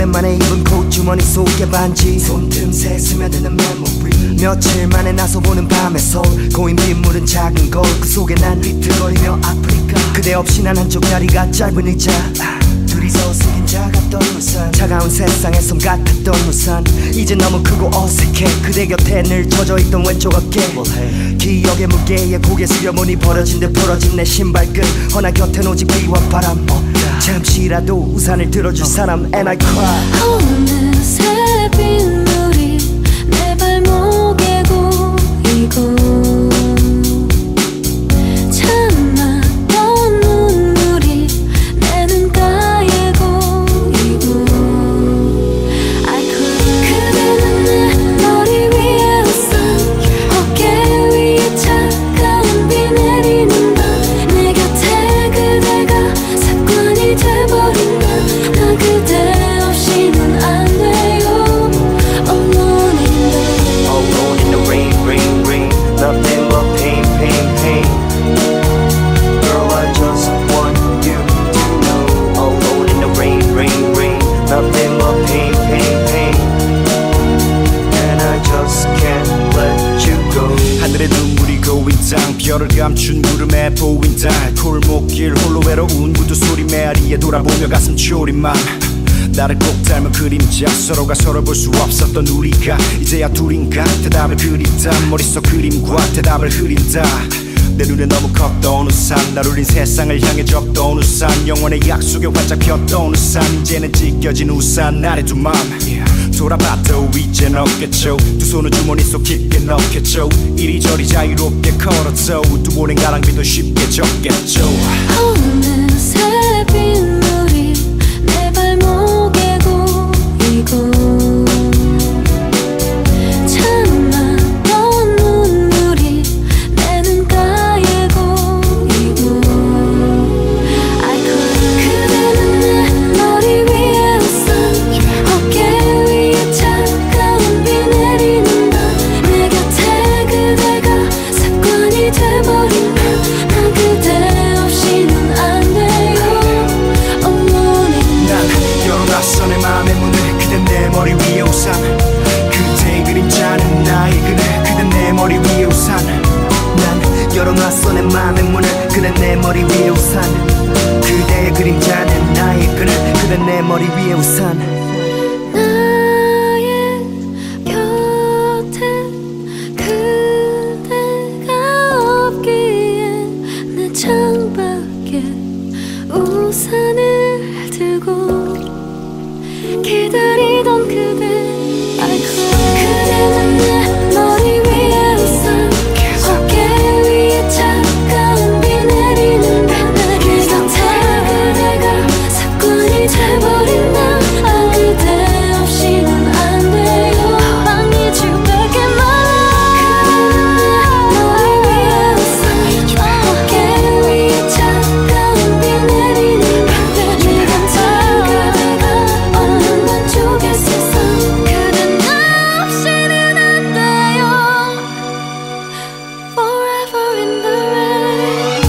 오랜만에 입은 콧주머니 속에 반지 손틈새 스며드는 메모리 며칠 만에 나서 보는 밤의 서울 고인 빗물은 작은 거울 그 속에 난 비틀거리며 아프리카 그대 없이 난 한쪽 다리가 짧은 의자 둘이서 쓰긴 작았던 우산 차가운 세상에 섬 같았던 우산 이제 너무 크고 어색해 그대 곁에 늘 젖어있던 왼쪽 어깨 기억의 무게에 고개 숙여보니 버려진 듯 부러진 내 신발끈 허나 곁엔 오직 비와 바람 잠시라도 우산을 들어줄 사람 And I cry 어느새 빗물이 내 발목에 고이고 참았던 눈물이 내 눈가에 고이고 I cry 그대는 내 머리 위에 웃어 어깨 위에 차가운 비 내리는 밤 내 곁에 그대가 습관이 돼버린 나 그대 없이는 안 돼요 Alone in the rain, rain, rain Nothing but pain, pain, pain Girl, I just want you to know Alone in the rain, rain, rain Nothing but pain, pain, pain And I just can't let you go 하늘에 눈물이 고인 땅 별을 감춘 구름에 보인 달 골목길 홀로 외로운 구두 소리 메아리에 돌아보며 가슴 졸인 맘 나를 꼭 닮은 그림자 서로가 서로 볼 수 없었던 우리가 이제야 둘인가 대답을 그린다 머릿속 그림과 대답을 흐린다 내 눈에 너무 컸던 우산 날 울린 세상을 향해 적던 우산 영원의 약속에 활짝 폈던 우산 이제는 찢겨진 우산 아래 두 맘 돌아봐도 이젠 없겠죠 두 손을 주머니 속 깊게 넣겠죠 이리저리 자유롭게 걸었죠 두 번의 가랑비도 쉽게 적겠죠 어느새 빗물이 내 발목에 고이고 참았던 눈물이 내 눈가에 고이고 I cry 그대는 내 머리 위에 웃어 어깨 위에 차가운 비 내리는 밤 내 곁에 그대가 습관이 돼버린 나 그대 없이는 안 돼요 Alone in 난 열어놨어 내 맘의 문을 그댄 내 머리 위에 우산 그대의 그림자는 나의 그늘 그댄 내 머리 위에 우산 난 열어놨어 내 맘의 문을 그댄 내 머리 위에 우산 그대의 그림자는 나의 그늘 그댄 내 머리 위에 우산 나의 곁에 그대가 없기엔 내 창밖에 우산을 들고 기다리던 그대 I cry 그대는 내 머리 위에 우산 어깨 위에 차가운 비 내리는 밤 내 곁에 그대가 습관이 돼버린 나 그대 없이는 안 돼요 I need you back in my life 그대는 내 머리 위에 우산 어깨 위에 차가운 비 내리는 밤 내 곁에 그대가 없는 왼쪽의 세상 그대 나 없이는 안 돼요 Forever in the rain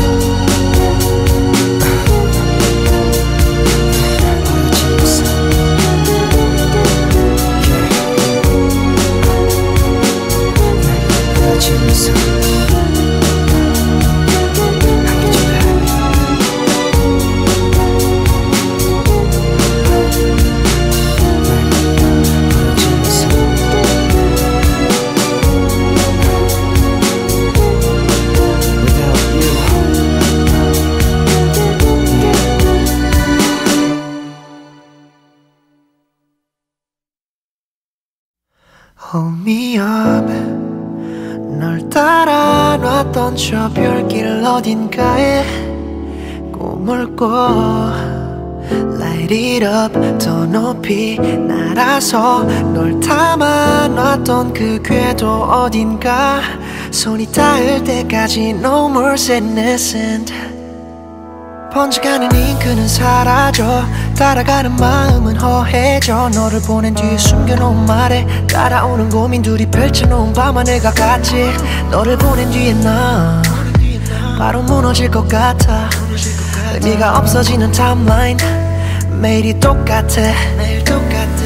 미안해 널 따라 놨던 저 별길 어딘가에 꿈을 꿔 Light it up 더 높이 날아서 널 담아 놨던 그 궤도 어딘가 손이 닿을 때까지 No more sadness and 번져가는 잉크는 사라져 따라가는 마음은 허해져 너를 보낸 뒤에 숨겨놓은 말에 따라오는 고민들이 펼쳐놓은 밤하늘과 같이 너를 보낸 뒤에 난 바로 무너질 것 같아 의미가 없어지는 타임라인 매일이 똑같아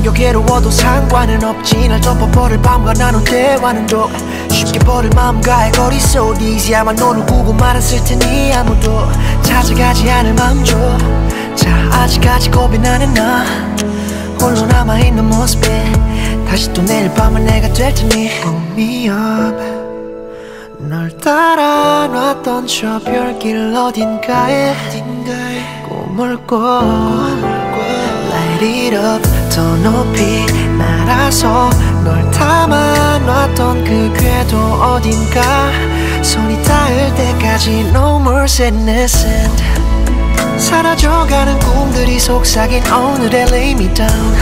숨겨 괴로워도 상관은 없지. 날 덮어버릴 밤과 나눈 대화는 더 쉽게 버릴 마음과의 거리 so easy. 아마 너를 구고만 했을 테니 아무도 찾아가지 않을 맘줘. 자 아직까지 겁이 나는 나 홀로 남아있는 모습에 다시 또 내일 밤은 내가 될 테니 Pull me up. 널 따라 놨던 저 별길 어딘가에 꿈을 꿔 Light it up 더 높이 날아서 널 담아 놨던 그 궤도 어딘가 손이 닿을 때까지 No more sadness and 사라져가는 꿈들이 속삭인 오늘의 lay me down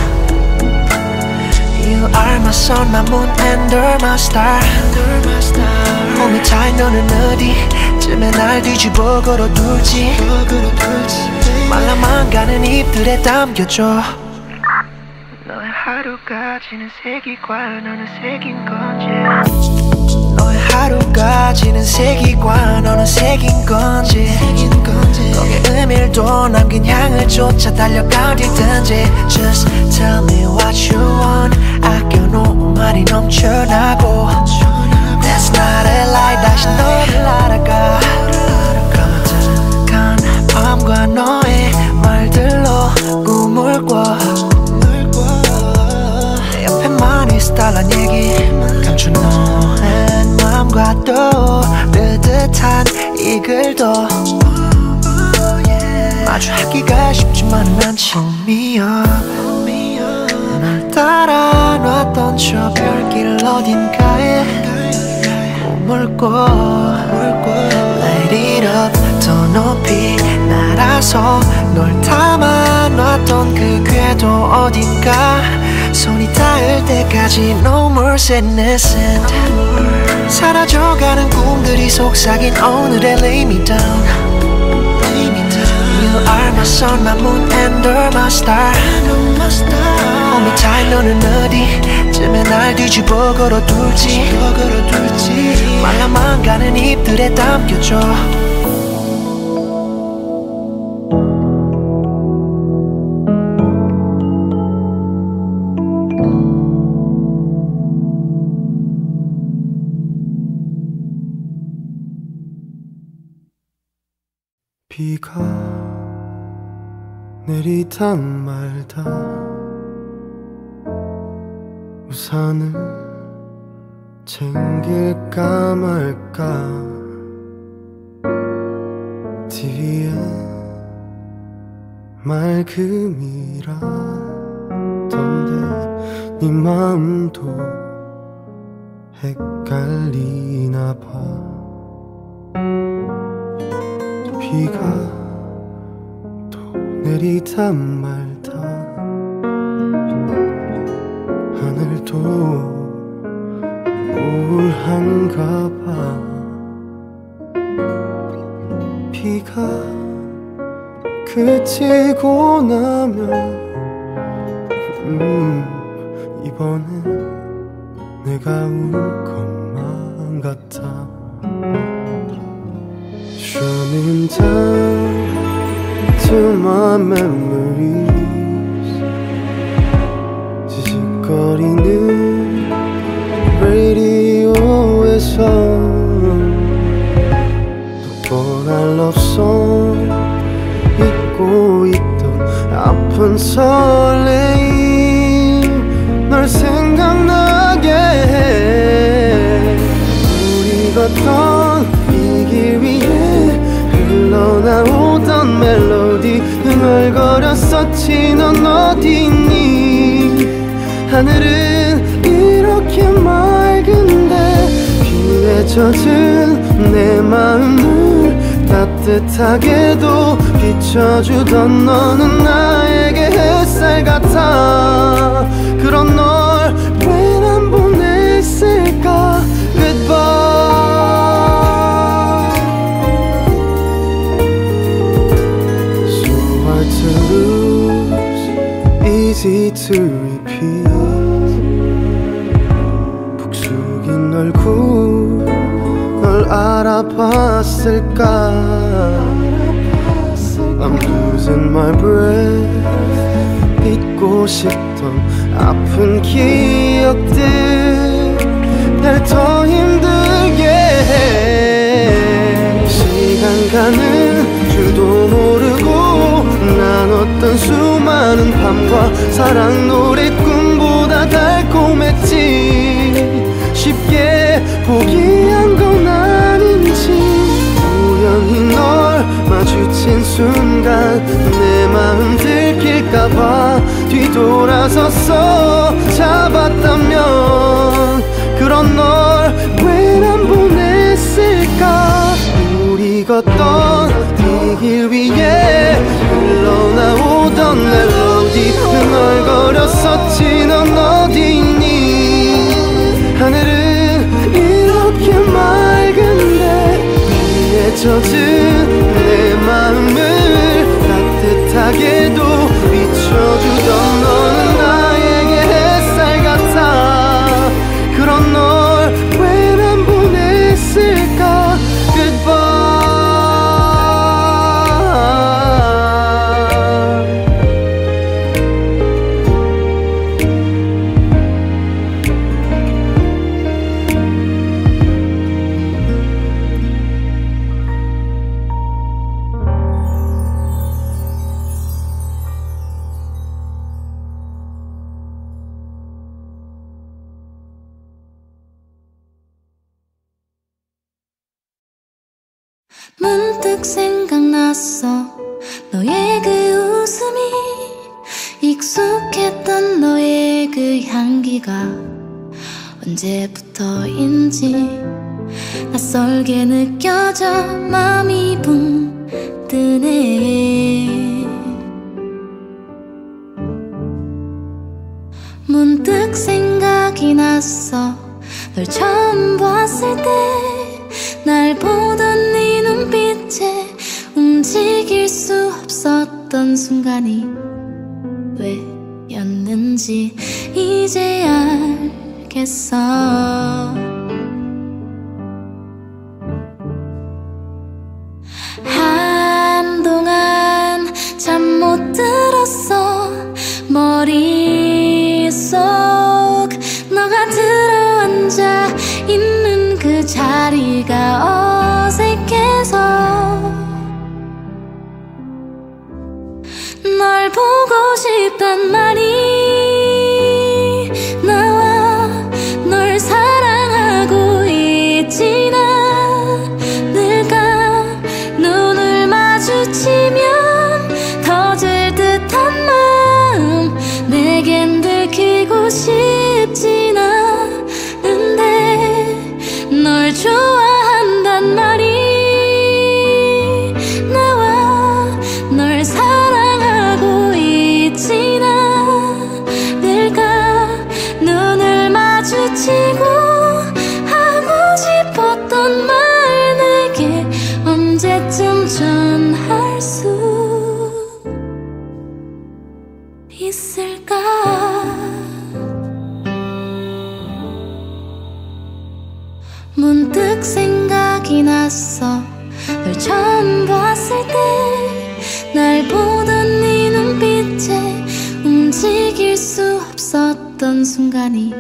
You are my sun, my moon and you're my star Hold me tight 너는 어디쯤에 날 뒤집어 걸어둘지 말라만 가는 입술에 담겨줘 너의 하루가 지는 색이 과연 어느 색인 건지 너의 하루가 지는 색이 과연 어느 색인 건지 거기에 의미도 남긴 향을 쫓아 달려가 어디든지 Just tell me what you want 아껴놓은 말이 넘쳐나고 That's not a lie 다시 너를 알아가 가득한 밤과 너의 말들로 꿈을 꿔 내 옆에만 있어달란 얘기 감춘 너의 마음과 또 뜨뜻한 이 글도 마주하기가 쉽지만은 않지 Pull me up 날 따라 놨던 저 별길 어딘가에 꿈을 꿔 Light it up 더 높이 날아서 널 담아 놨던 그 궤도 어딘가 손이 닿을 때까지 No more sadness and 사라져가는 꿈들이 속삭인 오늘의 lay me down You are my sun, my moon and you're my star Hold me tight 너는 어디쯤에 날 뒤집어 걸어둘지 말라만 가는 입술에 담겨줘 비가 내리다 말다 우산을 챙길까 말까 TV에 맑음이라던데 네 마음도 헷갈리나 봐 비가 또 내리다 말다 하늘도 우울한가 봐 비가 그치고 나면 이번엔 내가 울 것만 같아 Running down to my memories 지직거리는 라디오에서 또 뻔한 love song 잊고 있던 아픈 설레임 널 생각나게 해 우리 걷던 이 길 위에 흘러나오던 멜로디 흥얼거렸었지 넌 어디니 하늘은 이렇게 맑은데 비에 젖은 내 마음을 따뜻하게도 비춰주던 너는 나에게 햇살 같아 그런 널 왜 난 보냈을까 Goodbye to lose, easy to repeat 북숙인 얼굴 널 알아봤을까 I'm losing my breath 잊고 싶던 아픈 기억들 날 더 힘들게 해. 시간 가는 줄도 모르고 나눴던 수많은 밤과 사랑 노래 꿈보다 달콤했지. 쉽게 포기한 건 아닌지. 우연히 널 마주친 순간 내 마음 들킬까봐 뒤돌아서서 잡았다면 그런 널 왜 안 보냈을까. 우리 걷던 이 길 위에 흘러나오던 멜로디 흥얼거렸었지. 넌 어디 있니. 하늘은 이렇게 맑은데 비에 젖은 내 마음을 따뜻하게도 비춰주던 너는 나에게 햇살 같아. 그런 널 왜 안 보냈을까. 문득 생각났어 너의 그 웃음이. 익숙했던 너의 그 향기가 언제부터인지 낯설게 느껴져 마음이 붕 뜨네. 문득 생각이 났어 널 처음 봤을 때. 날 보던 네 눈빛에 움직일 수 없었던 순간이 왜였는지 이제 알겠어. 한동안 잠 못 들었어. 머릿속 너가 들어앉아 있는 그 자리가 어색해서 널 보고 싶단 말이 나와. 널 사랑하고 있진 않을까. 눈을 마주치면 터질 듯한 마음 내겐 들키고 싶진 않은데 널 좋아한단 말이 나와. 널 사랑하고 있진 않을까. 눈을 마주치고 하고 싶었던 말 내게 언제쯤 전할 수 있을까. 문득 생각이 났어 널 처음 봤을 때. 날 보던 네 눈빛에 움직일 수 없었던 순간이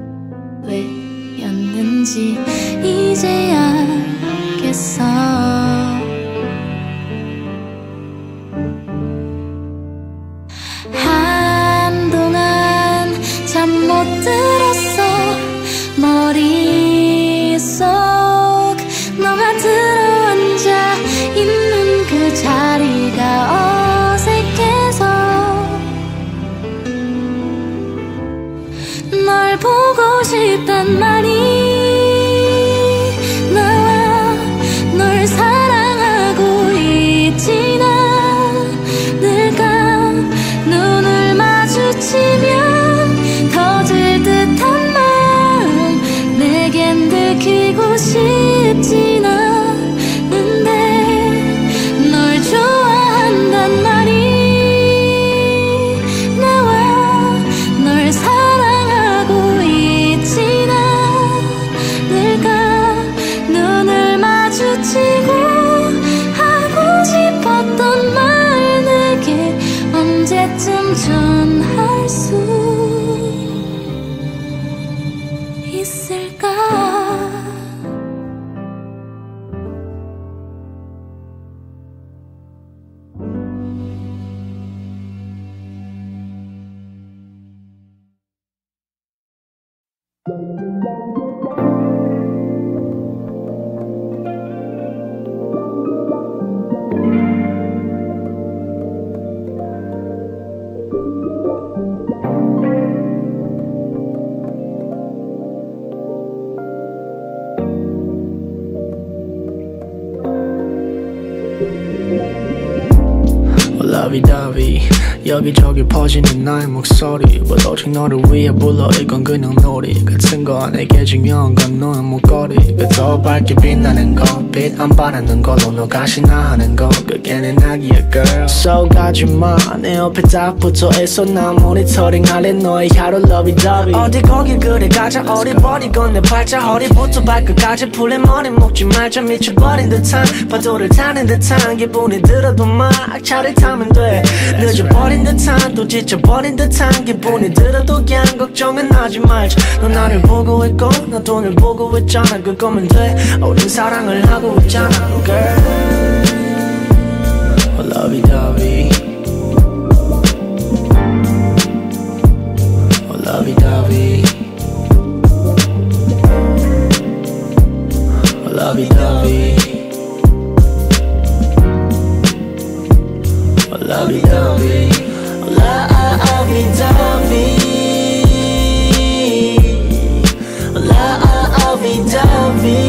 왜였는지 이제 알겠어. 한동안 잠 못 들었어. 머릿속 너가 들어앉아 있는 그 자리가 어색해서 널 보고 싶단 말이 나와. 널 사랑하고 있진 않을까. 눈을 마주치면 터질 듯한 마음 내겐 들키고 싶진 않은데 널 좋아한단 말이 나와. 널 사랑하고 있진 않을까. 러비더비 여기저기 퍼지는 나의 목소리 But 오직 너를 위해 불러 이건 그냥 놀이 같은 거 내게 중요한 건 너의 목걸이 더 밝게 빛나는 거 빛 안 바라는 걸로 너 가시나 하는 거 그게 내 낙이야 girl So 가지마 내 옆에 딱 붙어 있어 난 모니터링 할래 너의 하루 러비더비 어디 거길 그래 가자 어리버리건 내 팔자 허리부터 발끝까지 풀린 머리 묶지 말자 미쳐버린 듯한 파도를 타는 듯한 기분이 들어도 막 차를 타면 돼 늦어버린 듯한 또 지쳐버린 듯한 기분이 들어도 그냥 걱정은 하지 말자 너 나를 보고 있고 나도 널 보고 있잖아 그거면 돼 우린 사랑을 하고 있잖아 girl lovey-dovey lovey-dovey lovey-dovey lovey-dovey lovey-dovey lovey-dovey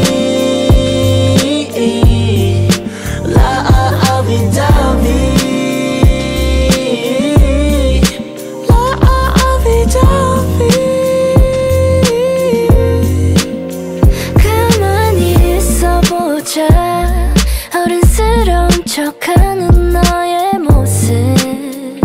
가만히 있어보자 어른스러운 척하는 너의 모습에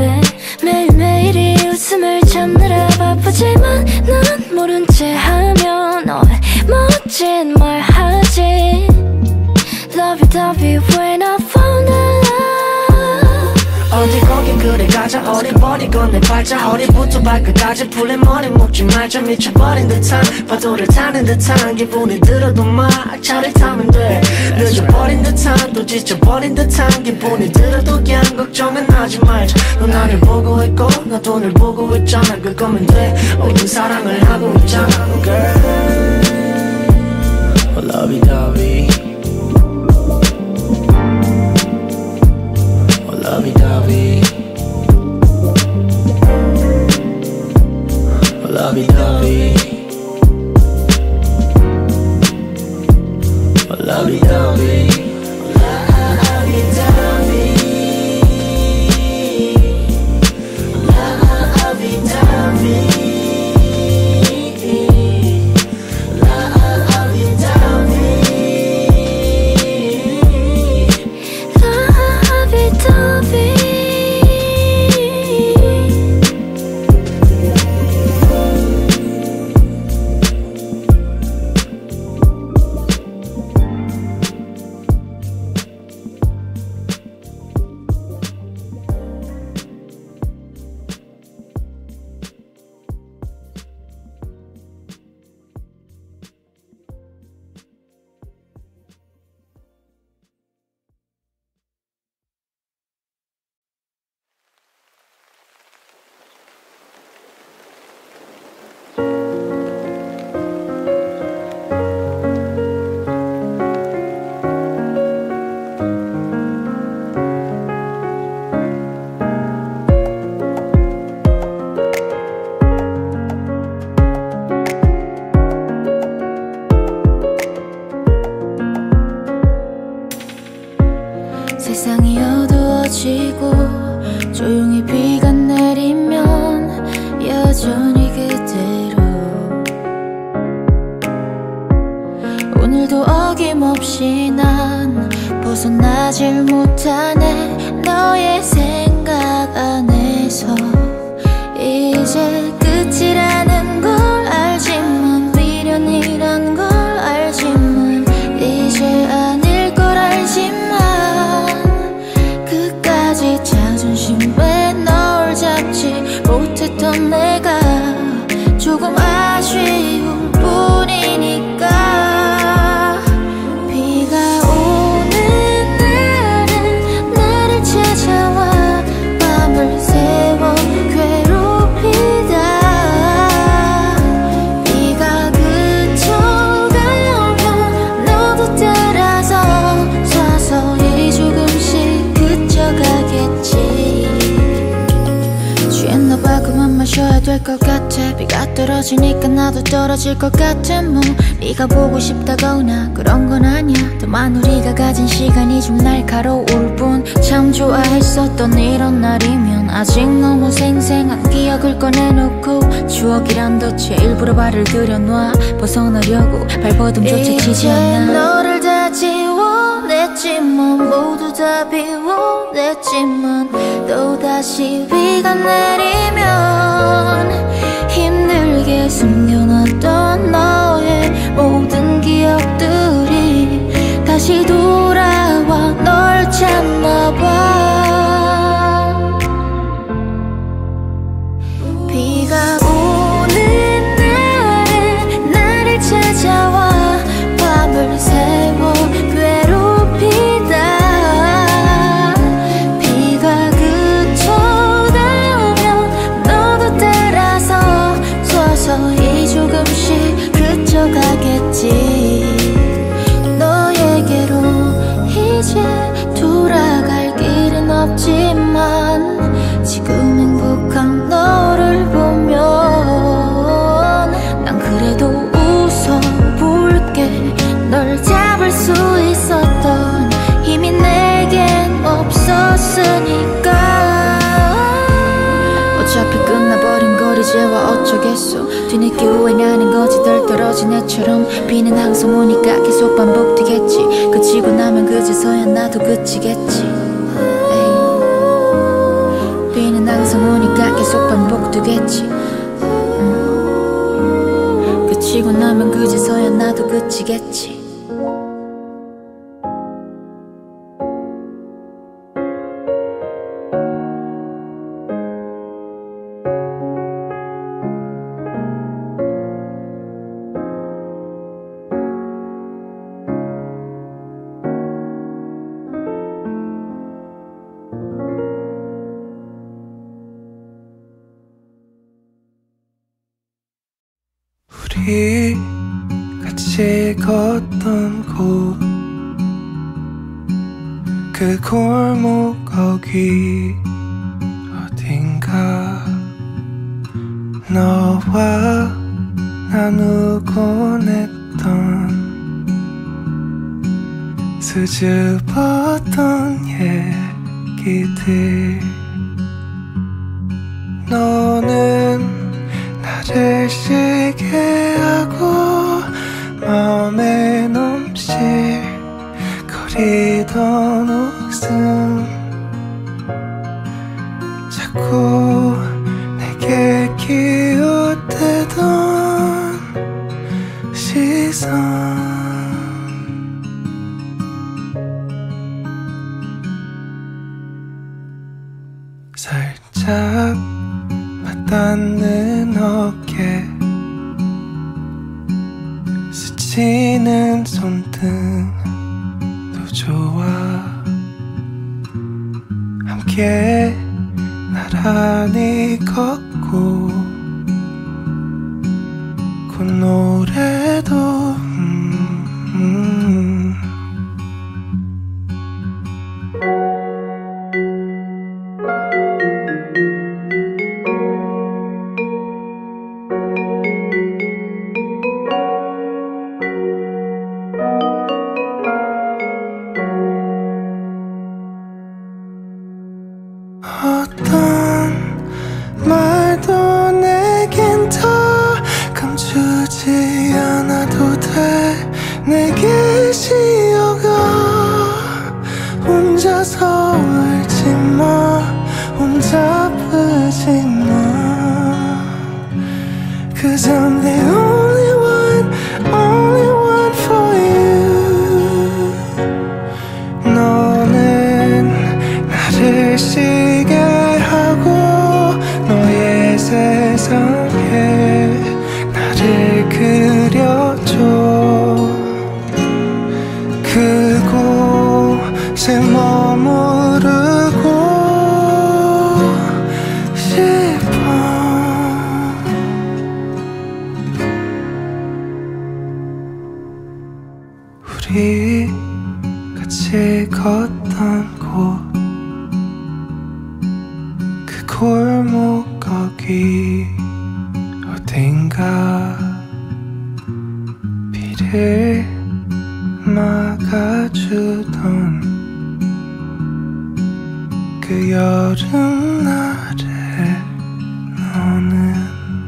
매일매일이 웃음을 참느라 바쁘지만 난 모른 채 하며 너의 멋진 말 하지 Lovey-dovey when I found love 어디 거긴 그래 가자 어리버리건 내 팔자 허리부터 발끝까지 풀린 머리 묶지 말자 미쳐버린 듯한 파도를 타는 듯한 기분이 들어도 막 차를 타면 돼 늦어버린 듯한 또 지쳐버린 듯한 기분이 들어도 그냥 걱정은 하지 말자 너 나를 보고 있고 나도 널 보고 있잖아 그거면 돼 우린 사랑을 하고 있잖아 girl lovey-dovey lovey-dovey lovey-dovey lovey-dovey 쉬어야 될 것 같아. 비가 떨어지니까 나도 떨어질 것 같아. 뭐 네가 보고 싶다거나 그런 건 아니야. 다만 우리가 가진 시간이 좀 날카로울 뿐. 참 좋아했었던 이런 날이면 아직 너무 생생한 기억을 꺼내놓고 추억이란 덫에 일부러 발을 들여놔. 벗어나려고 발버둥조차 치지 않아. 이제 너를 다 지워냈지만 모두 다 비워냈지만 또다시 비가 내리면 힘들게 숨겨놨던 너의 모든 기억들이 다시 돌아와 널 찾나봐. 비가 오는 날에 나를 찾아와 밤을 새워 괴롭히다. 비가 그쳐가면 너도 따라서 서서히 조금씩 그쳐가겠지. 너에게로 이제 돌아갈 길은 없지만 지금 행복한 너를 보면 난 그래도 웃어볼게. 널 잡을 수 있었던 힘이 내겐 없었으니까. 어차피 끝나버린 걸 이제와 어쩌겠어. 뒤늦게 후회나는 거지. 덜 떨어진 애처럼 비는 항상 오니까 계속 반복되겠지. 그치고 나면 그제서야 나도 그치겠지. 에이. 비는 항상 오니까 계속 반복되겠지. 그치고 나면 그제서야 나도 그치겠지. 우리 같이 걷던 곳, 그 골목 거기 어딘가 너와 나누곤 했던 수줍었던 얘기들. 너는 나를 쉬게 하고 마음에 넘실거리던 웃음 자꾸 내게 기웃대던 시선. 살짝 맞닿는 어깨, 스치는 손등도 좋아. 함께 나란히 걷고 그 노래도 어떤 말도 내겐 더 감추지 않아도 돼. 내게 쉬어가 혼자서 울지마, 혼자 아프지마. Cause I'm the only one for you. 너는 나를 쉬게 하고 너의 세상에 나를 그려줘. 그곳에 머무르고 싶어. 우리 같이 걷던 곳, 그 골목 거기 우리 어딘가 비를 막아주던 그 여름날에 너는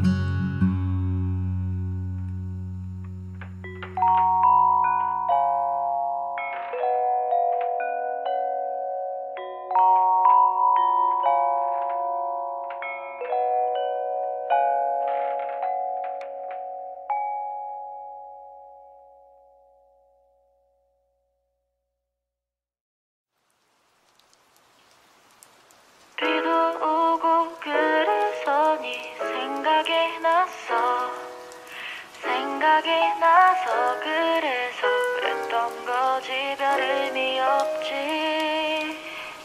비도 오고 그래서 네 생각이 나서 그래서 그랬던 거지 별 의미 없지.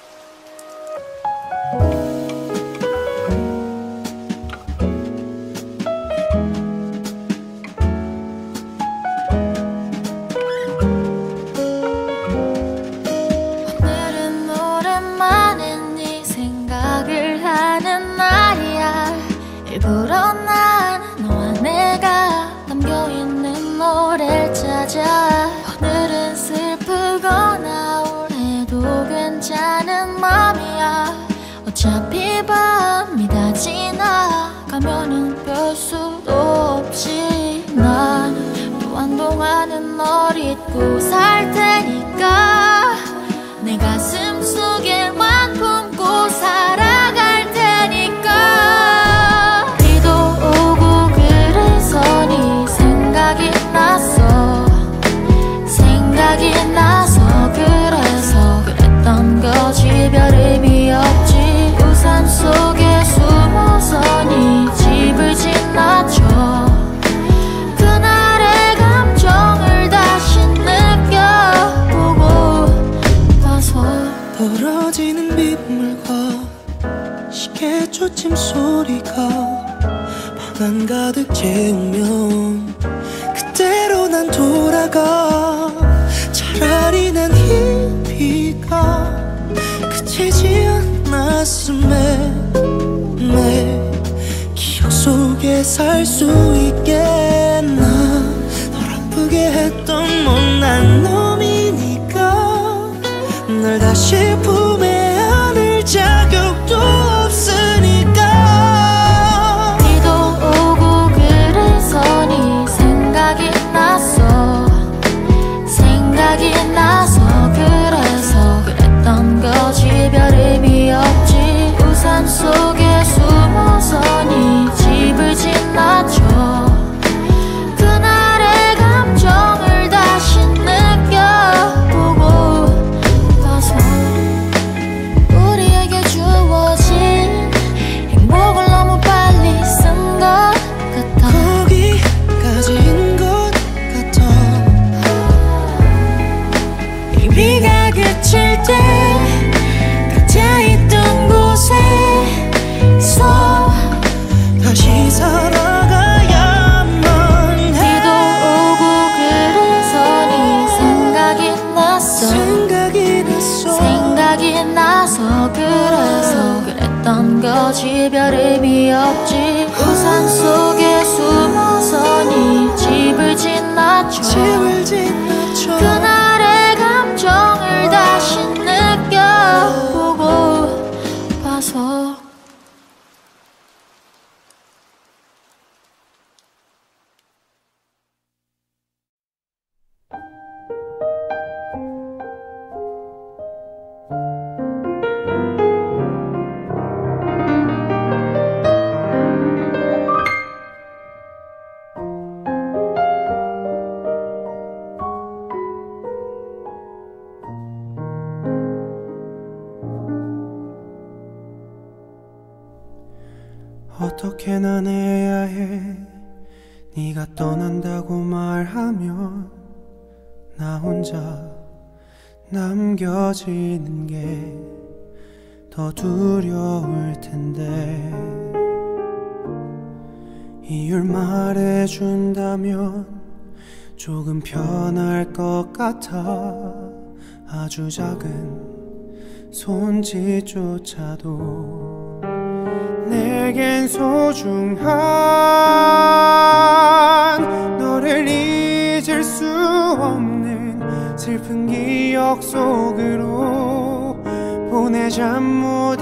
오늘은 오랜만에 네 생각을 하는 날이야. 일부러 난 너와 내가 담겨있는 노래를 찾아. 오늘은 슬프거나 우울해도 괜찮은 맘이야. 어차피 밤이 다 지나가면은 별 수도 없지. 난 또 한동안은 널 잊고 살 테니까 내 가슴 속에만 품고 살아갈 테니까. 비도 오고 그래서 네 생각이 나서 그래서 그랬던 거지 별 의미 없지. 우산 속에 숨어서 네 집을 지나쳐. 그날의 감정을 다시 느껴보고 봐서. 떨어지는 빗물과 시계 초침 소리가 방 안 가득 채우면 그때로 난 돌아가. 차라리 난 이 비가 그치지 않았음에 내 기억 속에 살 수 있겠나. 널 아프게 했던 못난 놈이니까 널 다시 품에 안을 자격도 없으니까. 비도 오고 그래서 네 생각이 나서 그래서 그랬던 거지 별 의미 없지. 우산 속에 숨어서 네 집을 지나쳐. 그날의 감정을 다시 느껴보고 봐서. 우리에게 주어진 행복을 너무 빨리 쓴 것 같아. 거기까지인 것 같아. 이 비가 그칠 때 각자 있던 곳에서 다시 살아가야만 해. 비도 오고 그래서 네 생각이 나서 그래서 그랬던 거지 별 의미 없지. 우산 속에 숨어서 네 집을 지나쳐. 그날의 감정을 다시 느껴보고 봐서. 어떻게 난 해야 해. 네가 떠난다고 말하면 나 혼자 남겨지는 게 더 두려울 텐데. 이유를 말해준다면 조금 편할 것 같아. 아주 작은 손짓조차도 내 내겐 소중한 너를 잊을 수 없는 슬픈 기억 속으로 보내자 못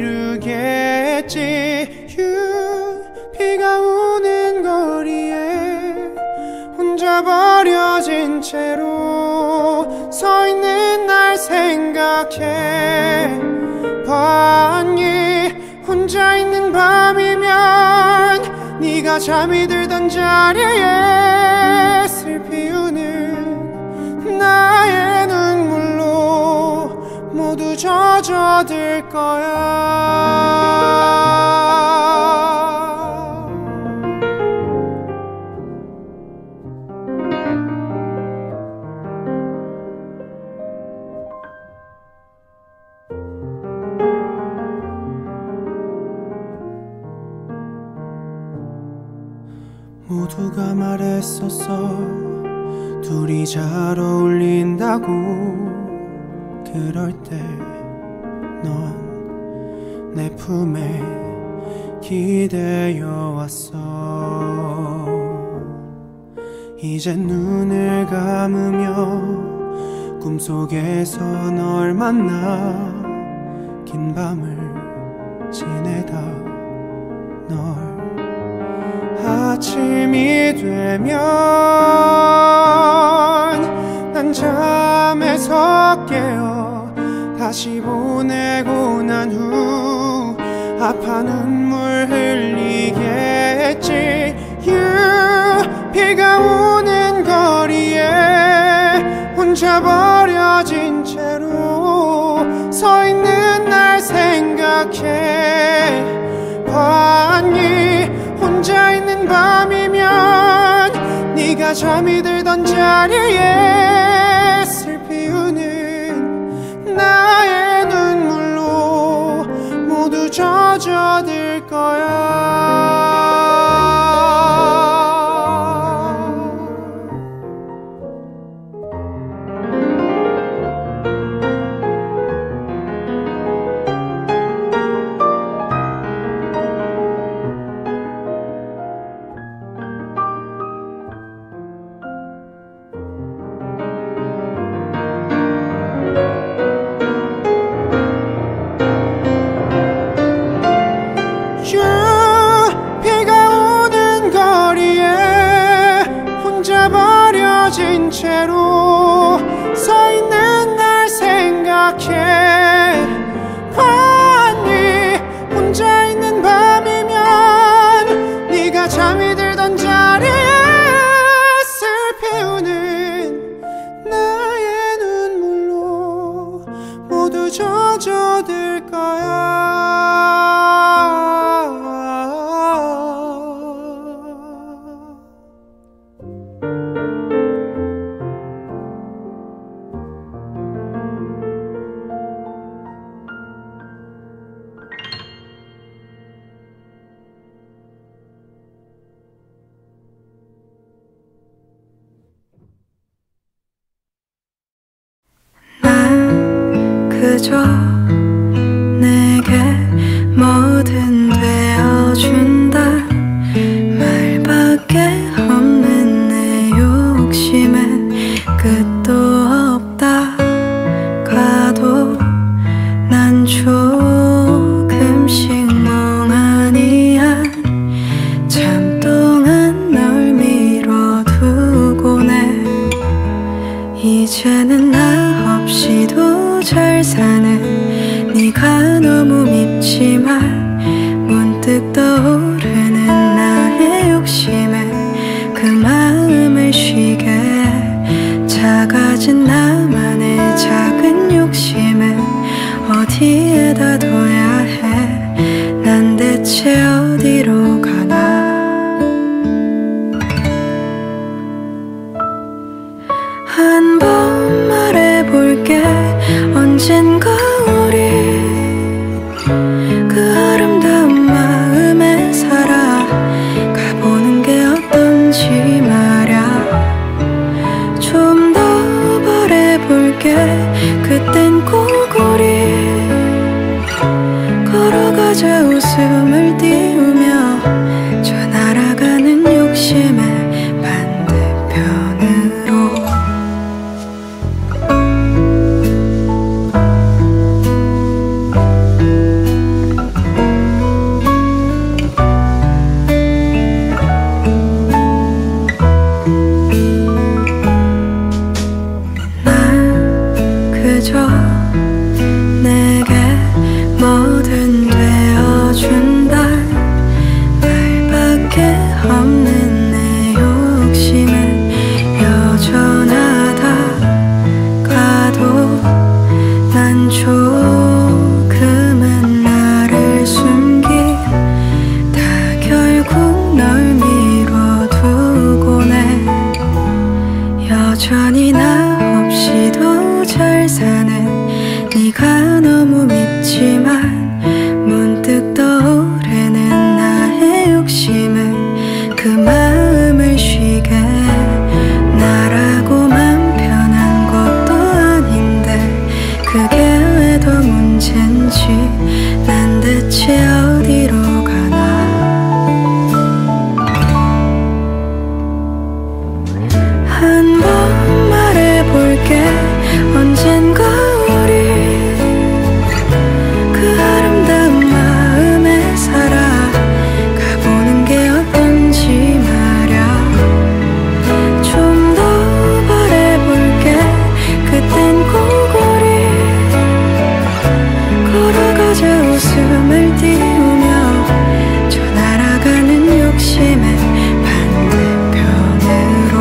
이루겠지. 비가 오는 거리에 혼자 버려진 채로 서 있는 날 생각해 봤니? 혼자 있는 밤이면 네가 잠이 들던 자리에 슬피 우는 나의 눈물로 모두 젖어들 거야. 모두가 말했었어 둘이 잘 어울린다고. 그럴 때 넌 내 품에 기대어 왔어. 이젠 눈을 감으며 꿈속에서 널 만나 긴 밤을 지내다 널 아침이 되면 난 잠에서 깨어 다시 보내고 난 후 아파 눈물 흘리겠지. 비가 오는 거리에 혼자 버려진 채로 서 있는 날 생각해 봤니? 혼자 있는 밤이면 네가 잠이 들던 자리에 슬피 우는 나의 눈물로 모두 젖어들 거야. 버려진 채로 서 있는 날 생각해 봤니? 혼자 있는 밤이면 네가 잠이 들던 자리에 슬피 우는 나의 눈물로 모두 젖어들 거야. 그저 내게 뭐든 되어준다 말밖에 없는 내 욕심엔 끝도 없다. 가도 난 조금씩 멍하니 한참 동안 널 밀어두고네. 이제는 나 없이도 잘 사는 없는 내 욕심은 여전하다 가도 난 조금은 나를 숨긴 다 결국 널 미뤄두고네 여전히 나 없이도 잘 사는 네가 너무 밉지만 문득 떠오르는 나의 욕심은 그 마음을 쉬게 나라고 맘 편한 것도 아닌데 그게 왜 더 문제인지 난 대체 어디로 가나 한 번 말해볼게 언젠가 우리 그 아름다운 마음에 살아가보는 게 어떤지 말야 좀 더 바래볼게 그땐 꼭 우리 걸어가자 웃음을 띄우며 저 날아가는 욕심의 반대편으로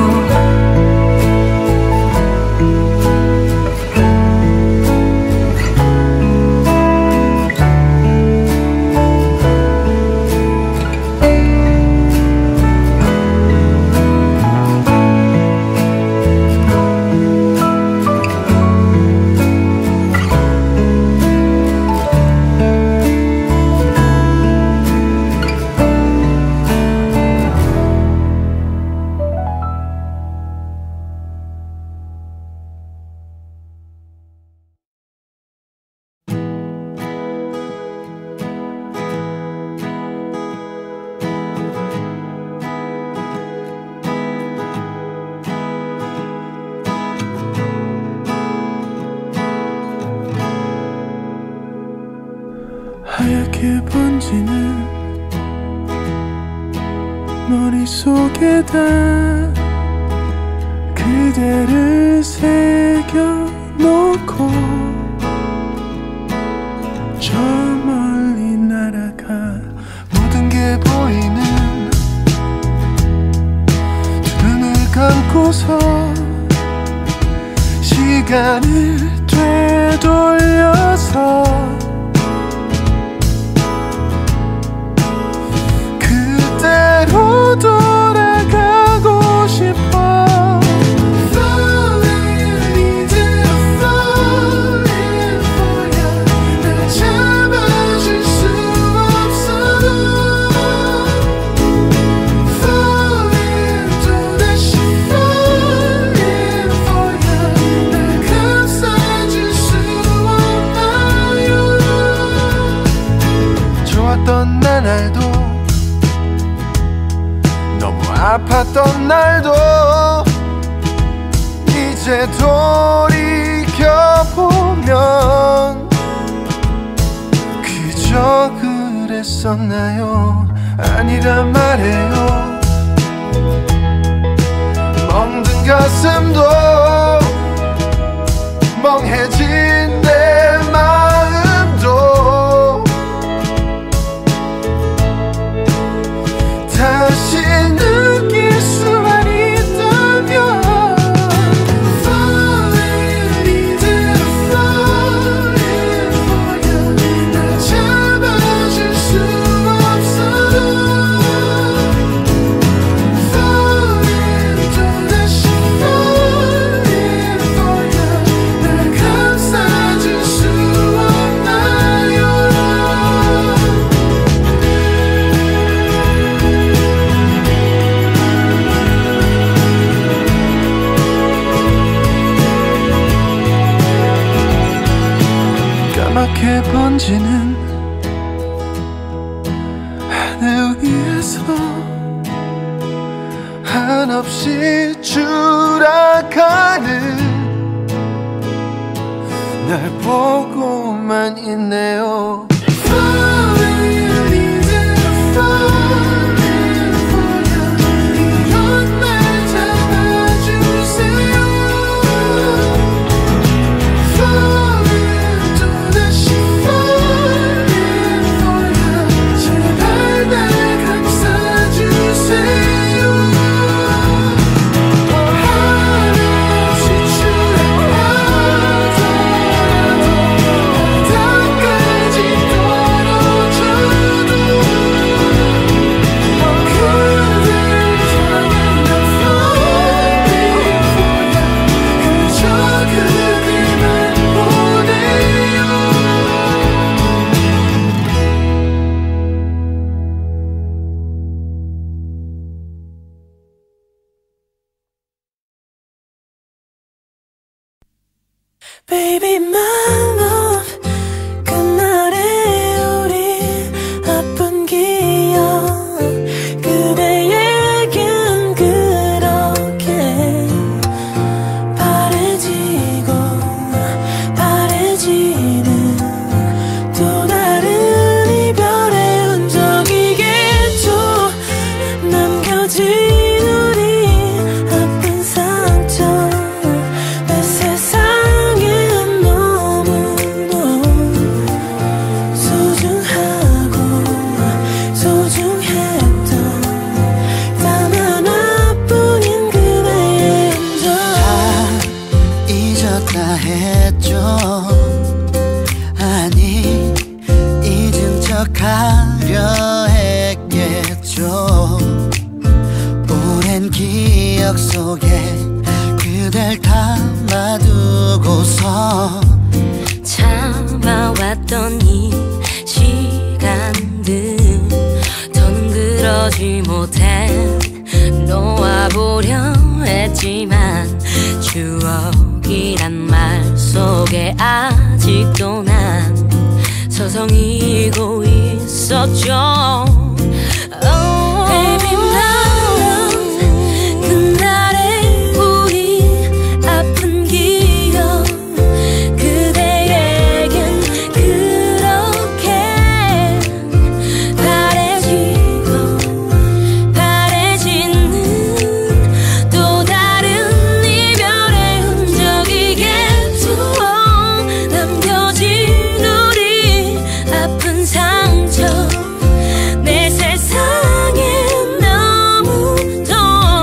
하얗게 번지는 머릿속에다 그대를 새겨놓고 저 멀리 날아가 모든 게 보이는 두 눈을 감고서 시간을 되돌려서 그대로 돌아가고 싶어 Falling, 이제 falling for you 날 잡아줄 수 없어도 Falling, 또다시 falling for you 날 감싸줄 수 없나요 좋았던 나날도 너무 아팠던 날도 이제 돌이켜보면 그저 그랬었나요 아니란 말해요 멍든 가슴도 멍해진 내 마음도 다시 느낄 수만 있다면 Falling, 이대로 falling for you 날 잡아줄 수 없어도 Falling, 또다시 falling for you 날 감싸줄 수 없나요 까맣게 번지는 하늘 위에서 한없이 추락하는 날 보고만 있네요 Falling, 이대로 falling for you 이런 날 잡아주세요 Falling, 또다시 falling for you 제발 날 감싸주세요 Baby my love 그날의 우리 아픈 기억 그대에겐 그렇게 바래지고 바래지는 또 다른 이별의 흔적이겠죠. 남겨진 우리 아픈 상처 내 세상엔 너무도 소중하고 소중했던 단 하나뿐인 그대의 흔적 다 잊었다 했죠. 아니 잊은 척하려 했겠죠. 오랜 기억 속에 그댈 담아두고서 참아왔던 이 시간들 더는 그러지 못해 놓아보려 했지만 추억이란 말 속에 아직도 난 서성이고 있었죠. Baby love 그날의 우리 아픈 기억 그대에겐 그렇게 바래지고 바래지는 또 다른 이별의 흔적이겠죠. 남겨진 우리 아픈 상처 내 세상엔 너무도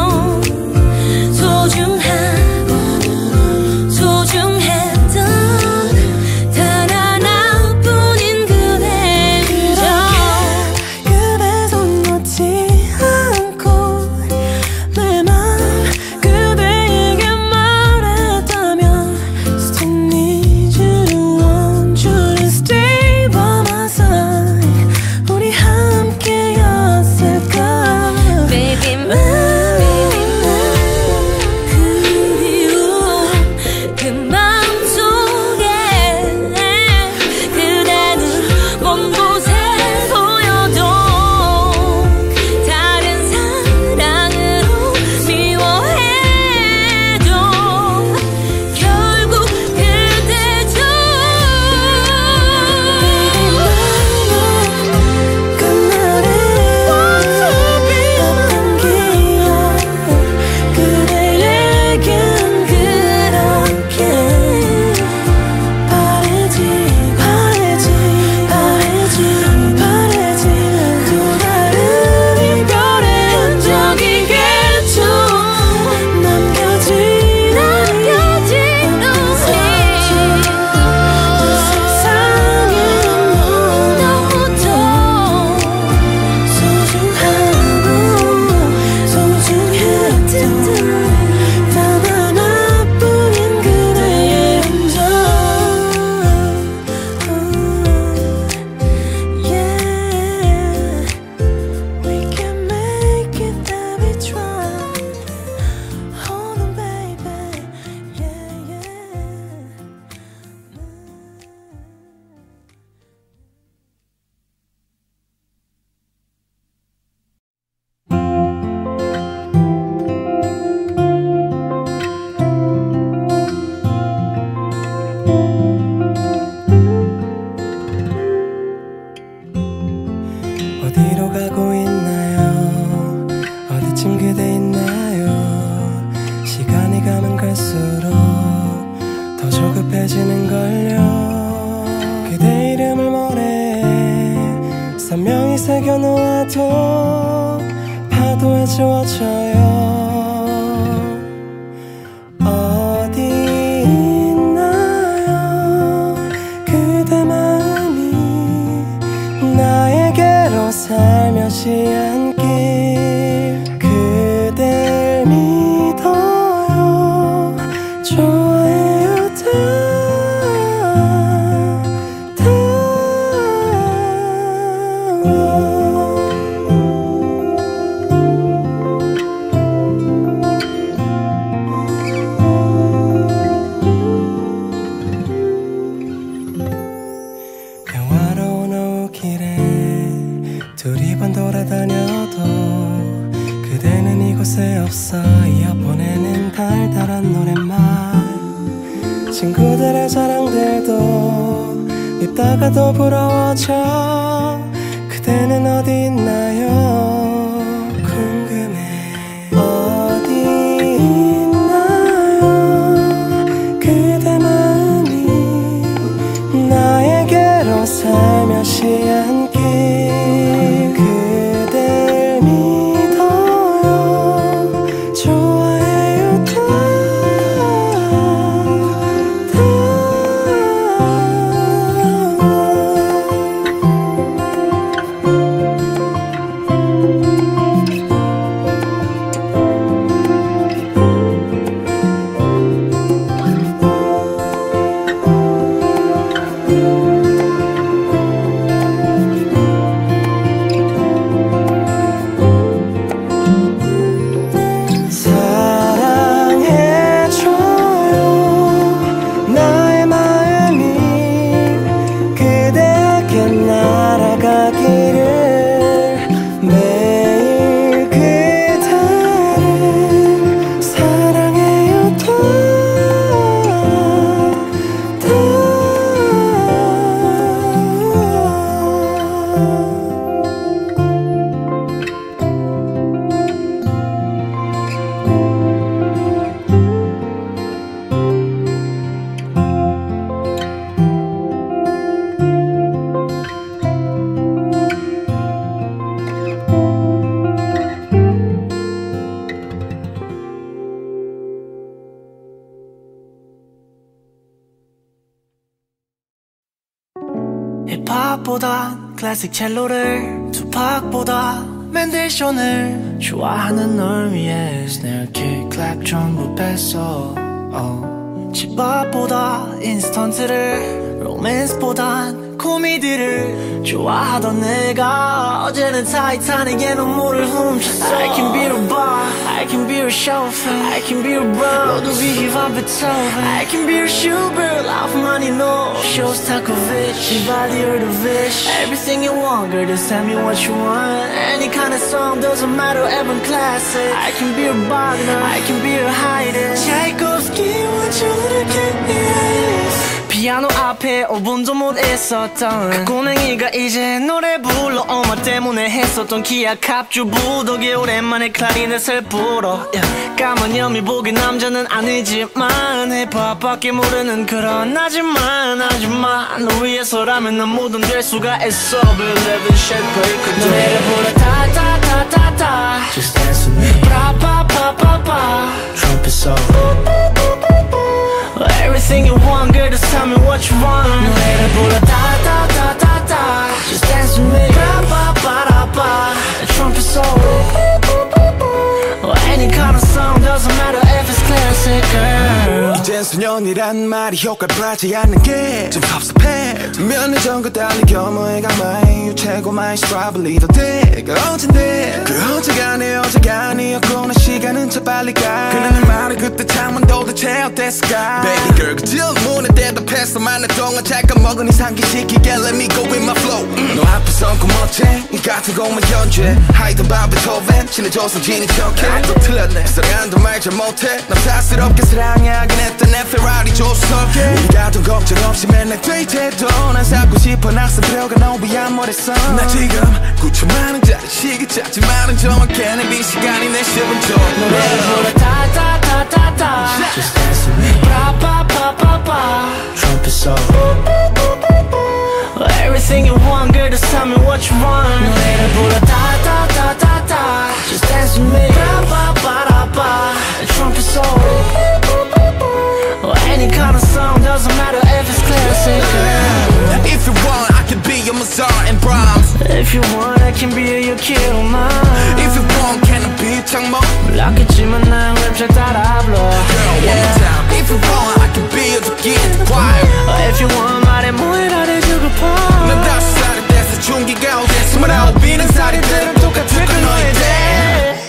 소중하고 소중했던 단 하나뿐인 그대의 흔적 그대 손 놓지 않고 내 맘 그대에게 말했다면 Still need you, want you to stay by my side. 우리 함께였을까. Baby 그리움 그 맘속에 그대는 먼 곳에 보여도 다른 사랑으로 미워해도 결국 그대죠. 그날의 아픈 기억 그대에겐 그렇게 바래지고 바래지는 또 다른 이별의 흔적이겠죠. 남겨진 우리 내 세상엔 너무도 소중하고 소중했던 단 하나뿐인 그대의 흔적. Yeah, we can make it that we try. Hold on, baby. Yeah, yeah. 어디로 가고 있나요? 어디쯤 그대 있나요? 시간이 가면 갈수록 더 조급해지는걸요. 그대 이름을 모래에 선명히 새겨놓아도 파도에 지워져요. 어디 있나요? 그대만이 나에게로 살며시 안길 그댈 믿어요. 좋아해요 다 곳에 없어 이어폰에는 달달한 노랫말 친구들의 자랑들도 믿다가도 부러워져 그대는 어디 있나요 궁금해 어디 있나요 그대 마음이 나에게로 살며시 안길 그댈 믿어요 좋아해요 힙합보단 클래식 첼로를 투팍보다 맨델션을 좋아하는 널 위해 스네어 킥 클랩 전부 뺐어 집밥보다 인스턴트를 로맨스보단 코미디를 좋아하던 내가 어제는 타이타닉의 눈물을 훔쳤어 I can be a bar, I can be a chauffeur I can be a bro, 너도 비히와 베토벤 I can be a Schubert, 라프만이 너 Shostakovich, Vivaldi or the Vish Everything you want, girl, just tell me what you want Any kind of song, doesn't matter, even classic I can be a Wagner, I can be a Haydn Tchaikovsky, what you looking at 피아노 앞에 5분도 못 있었던 그 꼬맹이가 이제 노래 불러 엄마 때문에 했었던 기악 합주부 덕에 오랜만에 클라리넷을 불어 까만 연미 보기 남자는 아니지만 힙합밖에 모르는 그런 하지만 너 위해서라면 난 뭐든 될 수가 있어 Believe in shit break 노래를 불러 타타타타타 Just dance with me 파파파파파 Trumpet solo Everything you want, girl, just tell me what you want 노래를 불러 다다다다다 Just dance with me 빠빠빠라빠 Trumpet solo Any kind of song, doesn't matter if it's classic, girl 이젠 소년이란 말이 효과를 발하지 않는 게 좀 섭섭해 몇 년 전과 달리 겸허해가 마이 최고만의 스트라블리 더 대가 어젠데 그 어제가 내 어제가 아니었구나 시간은 참 빨리 가 그녀는 말을 그때 참은 도대체 어땠을까 Baby girl 그 질문에 대답해서 만날 동안 잠깐 먹으니 상기시키게 Let me go with my flow 너 앞에선 고멋쟁 이 같은 곡만 연주해 하이든바 베토벤 친해져서 지닌 척해 또 틀렸네 사랑한다 말 잘 못해 남사스럽게 사랑하긴 했던 내 페라리 조수석에 우리가 돈 걱정 없이 맨날 데이트해도 난 살고 싶어 낙서표가 너 위한 머리선 나 지금 9천만원짜리 시계 찾지만은 정확해 내 빈 시간이 내 10분 전 노래를 불러 타타타타타 Just dance with me 파파파파파 Trumpet solo Everything you want, girl, just tell me what you want 노래를 불러 타타타타타 Just dance with me 파파파라파 Trumpet solo Any kind of song, doesn't matter if it's classic, girl If you want, I can be your Mozart and Brahms If you want, I can be your kid of mine If you want, can I be 창모 몰랐겠지만 난 랩 잘 따라 불러 Girl, one more time If you want, I can be your guitar choir If you want, 말해 뭐해 잘해주고파 난 5살이 돼서 중기가 오대 29이는 살이들은 똑같을 걸 너의 때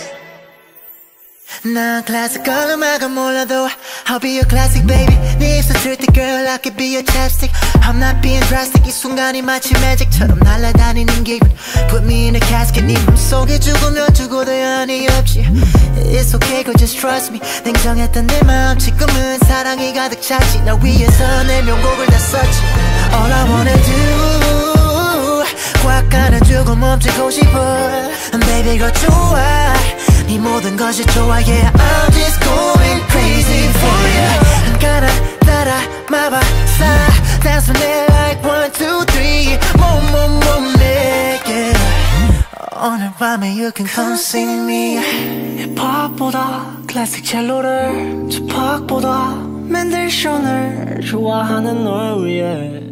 난 클래식한 음악은 몰라도 I'll be your classic baby 네 입술 쓸때 girl I could be your chapstick I'm not being drastic 이 순간이 마치 매직처럼 날아다니는 기분 Put me in a casket 네 맘속에 죽으면 죽어도 연이 없지 It's okay girl just trust me. 냉정했던 내 마음 지금은 사랑이 가득 찼지. 날 위해서 내 명곡을 다 썼지. All I wanna do 꽉 안아주고 멈추고 싶어. And baby girl 좋아 네 모든 것이 좋아. Yeah I'm just going crazy for you. 가라 따라 마바사 Dance with me like 1, 2, 3 몸 내게 오늘 밤에 you can come see me. 힙합보다 클래식 첼로를 투팍보다 맨델션을 좋아하는 널 위해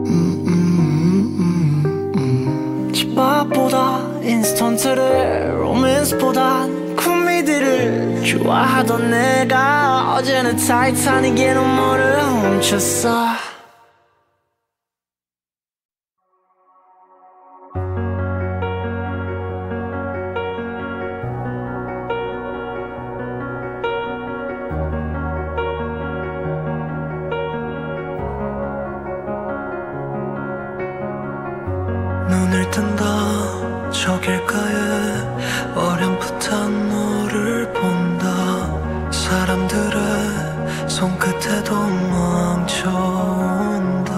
힙합보다 인스턴트를 로맨스보다 쿠미들을 좋아하던 내가 어제는 타이타닉의 눈물을 훔쳤어. 눈을 뜬다 저 길가에 어렴풋한 너를 본다. 사람들의 손끝에도 멈춰온다.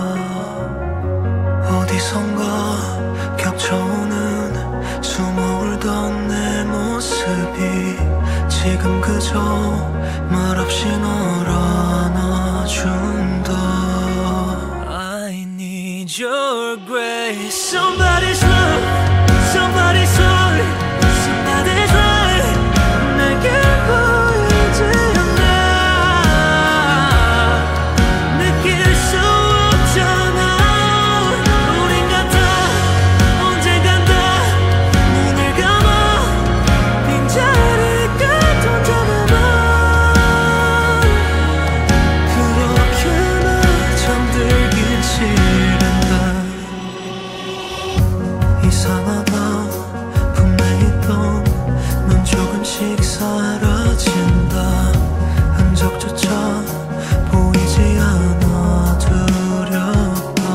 어디선가 겹쳐오는 숨어울던 내 모습이 지금 그저 말없이 널 안아준다. I need your grace. Somebody's love, somebody's soul, somebody's life. 내게 보이지 않아. 느낄 수 없잖아. 우린 같아 언젠간 다 눈을 감아 빈자리가 던져내봐. 그렇게나 잠들긴 싫은데 이상하다 분명히 있던 넌 조금씩 사라진다. 흔적조차 보이지 않아 두렵다.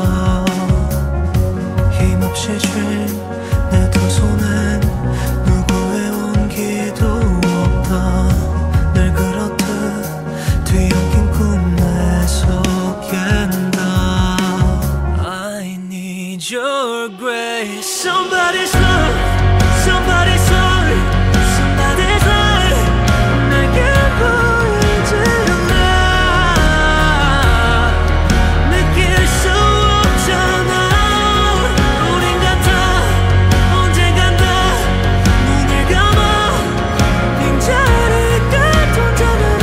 힘없이 쥔 내 두 손엔 누구의 온기도 없다. 늘 그렇듯 뒤엉킨 꿈에 속엔다. I need your grace. Somebody's love, somebody's soul, somebody's life. 내게 보이지 않아. 느낄 수 없잖아. 우린 같아 언젠간 다 눈을 감아 빈자리가 던져내봐.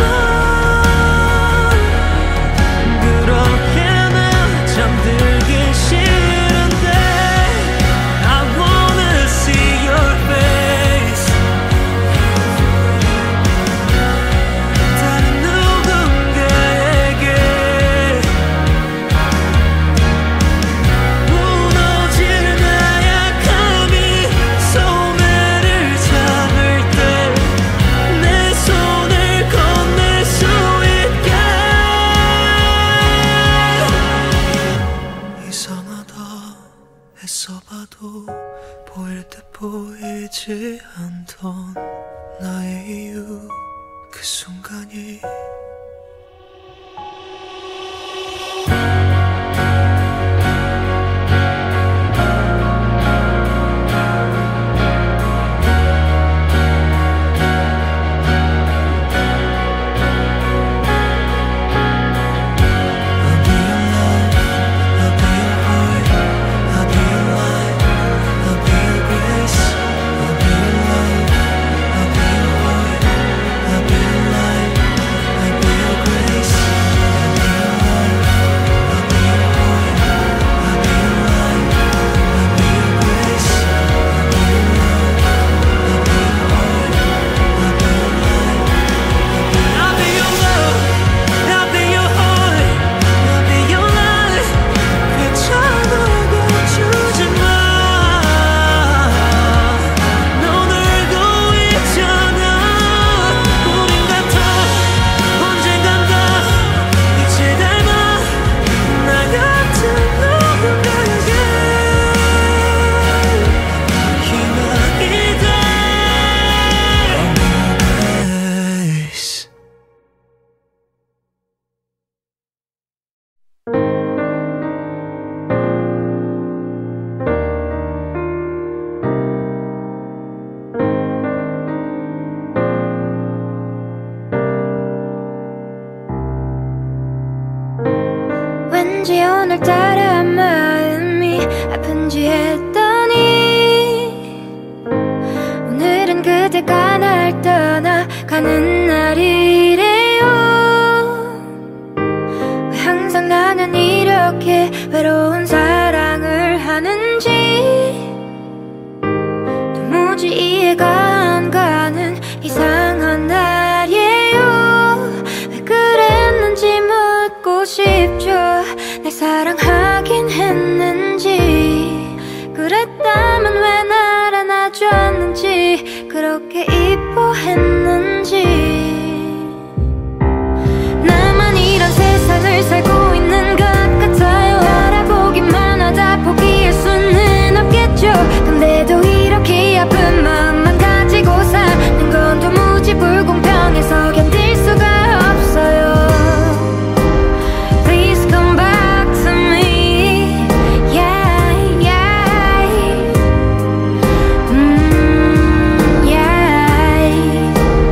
그렇게나 잠들기 싫은데 I wanna see your face. 다른 누군가에게 무너질 나약함이 소매를 잡을 때 내 손을 건넬 수 있게. 이상하다 애써봐도 보일 듯 보이지 않던 나의 이유 그 순간이 I'll be your love, I'll be your heart, I'll be your light, I'll be your grace. I'll be your love, I'll be your heart, I'll be your light, 오늘따라 마음이 아픈지 했더니 오늘은 그대가 날 떠나가는 날이래요. 왜 항상 나는 이렇게 외로운 사랑을 하는지 도무지 이해가 안 가는 이상한 날이에요. 왜 그랬는지 묻고 싶죠. 날 사랑하긴 했는지, 그랬다면 왜 날 안아줬는지, 그렇게 이뻐했는지. 나만 이런 세상을 살고 있는 것 같아요. 알아보기만 하다 포기할 수는 없겠죠. 근데도 이렇게 아픈 마음만 가지고 사는 건 도무지 불공평해서 견딜 수가 없어요. Please come back to me, yeah, yeah. Yeah.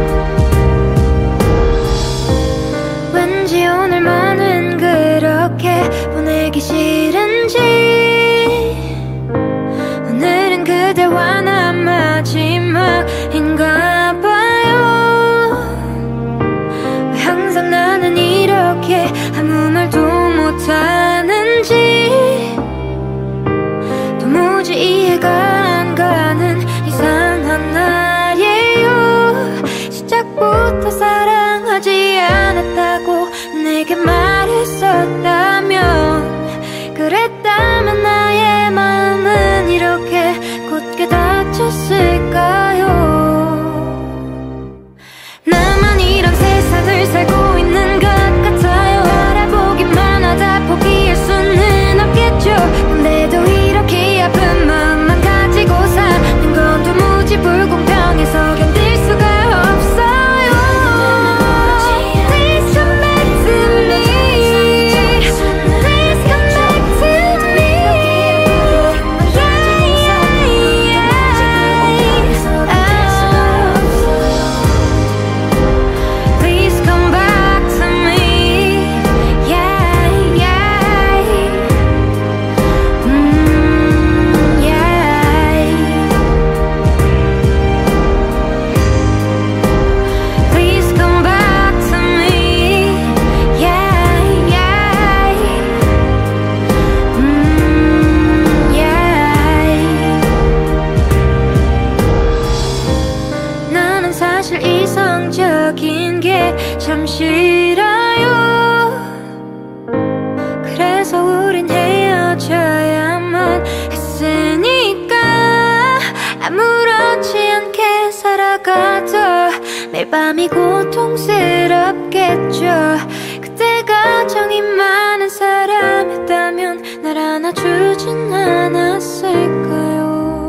왠지 오늘만은 그렇게 보내기 싫은지, 오늘은 그대와 난 마지막인가 봐요. 왜 항상 나는 이렇게 아무 말도 못하는지 도무지 이해가 안 가는 이상한 날이에요. 시작부터 사랑하지 않았다고 내게 말했었다면, 그랬다면 나의 마음은 이렇게 곧게 다쳤을까요? 나만 이런 세상을 살고 있는 것 같아요. 알아보기만 하다 포기할 수는 없겠죠. 근데도 이렇게 아픈 마음만 가지고 사는 건 도무지 불공평해서 견딜 수가 없어요. Please come back to me, please come back to me, Please come back to me, yeah, yeah. Please come back to me, yeah, yeah. 나는 사실 이성적인 게 참 싫어요. 그래서 우린 헤어져야만 했으니까 아무렇지 않게 살아가도 매일 밤이 고통스럽겠죠. 그때가 정이 많은 사람이었다면 날 안아주진 않았을까요?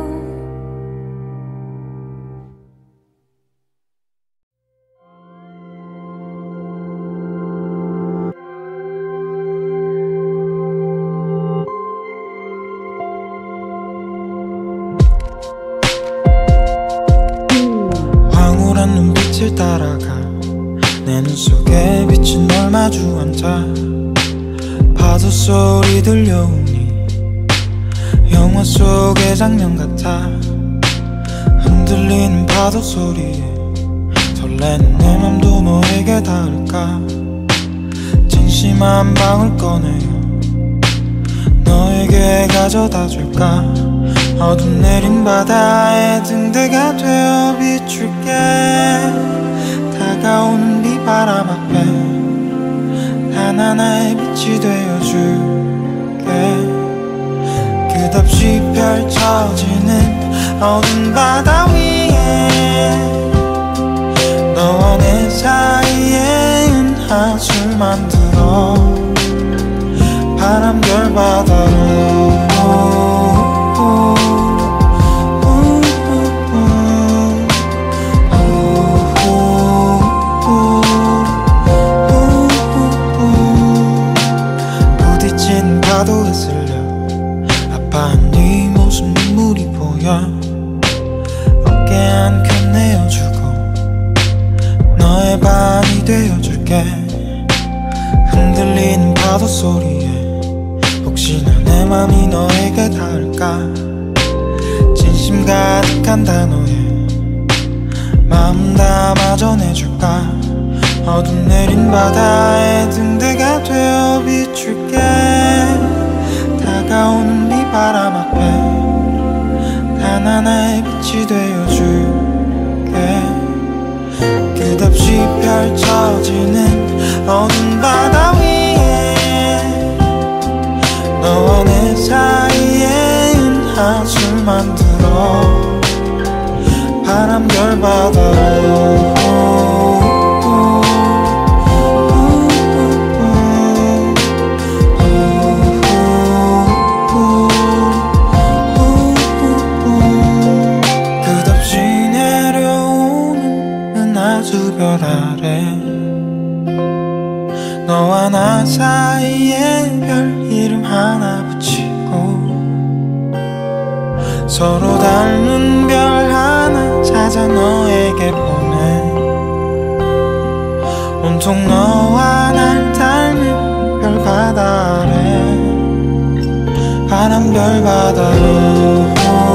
황홀한 눈빛을 따라가 내 눈 속에 비친 널 마주 앉아 파도 소리 들려오니 영화 속의 장면 같아. 흔들리는 파도 소리에 설레는 내 맘도 너에게 닿을까. 진심 한 방울 꺼내어 너에게 가져다 줄까. 어둠 내린 바다에 등대가 되어 비출게. 다가오는 비바람 앞에 단 하나의 빛이 되어줄게. 끝없이 펼쳐지는 어두운 바다 위에 너와 내 사이에 은하수를 만들어 바람결 바다로 부딪힌 파도에 쓸려 아파한 네 모습 눈물이 보여. 어깨 한켠 내어주고 너의 밤이 되어줄게. 흔들리는 파도 소리에 맘이 너에게 닿을까 진심 가득한 단어에 마음 담아 전해줄까 어둠 내린 바다에 등대가 되어 비출게 다가오는 비바람 앞에 단 하나의 빛이 되어줄게 끝없이 펼쳐지는 어두운 바다 위에 너와 내 사이에 한술만 들어 바람 별 바다로 끝없이 내려오는 은하수별 아래 너와 나 사이에 별 이름 하나 붙이고 서로 닮은 별 하나 찾아 너에게 보내 온통 너와 날 닮은 별바다 아래 바람 별바다로